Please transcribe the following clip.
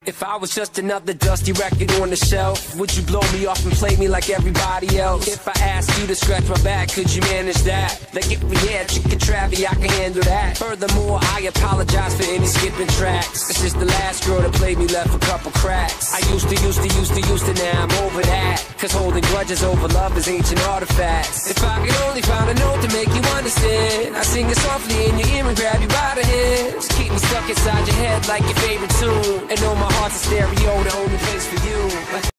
If I was just another dusty record on the shelf, would you blow me off and play me like everybody else? If I asked you to scratch my back, could you manage that? Like if we had chicken travy, I can handle that. Furthermore, I apologize for any skipping tracks. This is the last girl that played me, left a couple cracks. I used to, now I'm over that. Cause holding grudges over love is ancient artifacts. If I could only find a note to make you understand, I sing it softly in your ear and grab you by the hands. Keep me stuck inside your head like your favorite tune, and know my heart's a stereo, the only place for you.